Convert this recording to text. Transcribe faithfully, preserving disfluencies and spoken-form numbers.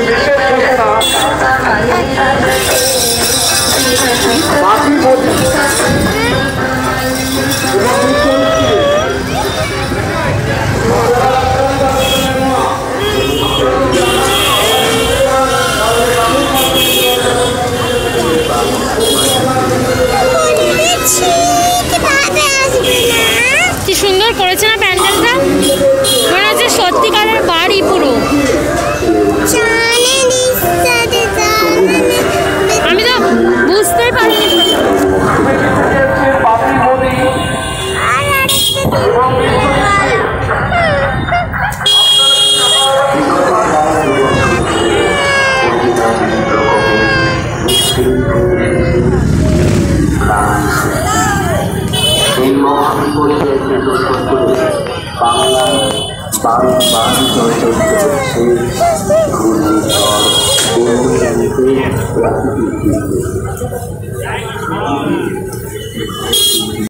কি সুন্দর করেছে না প্যান্ডেলটা, মনে হচ্ছে সত্যিকারের বাড়ি পুরো। আমি তো বুঝতেই পারিনি। এই মহাবিপদে বাংলায় বারো বার চলচ্চিত্র হচ্ছে ঘূর্ণিঝড় প্রাকৃতিক